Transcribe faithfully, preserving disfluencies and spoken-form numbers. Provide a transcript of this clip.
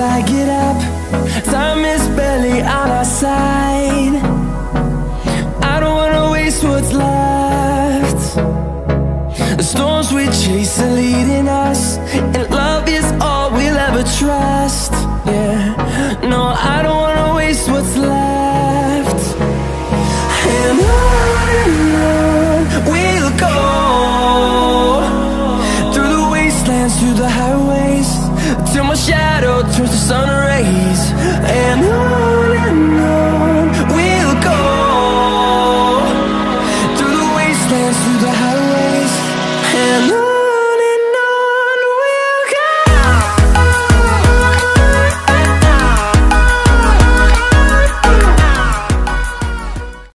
I get up. Time is barely on our side. I don't wanna waste what's left. The storms we chase are leading us, and love is all we'll ever trust. Yeah, no, I don't wanna waste what's left. And on and on we'll go, through the wastelands, through the highways, till my shadow turns to sun rays.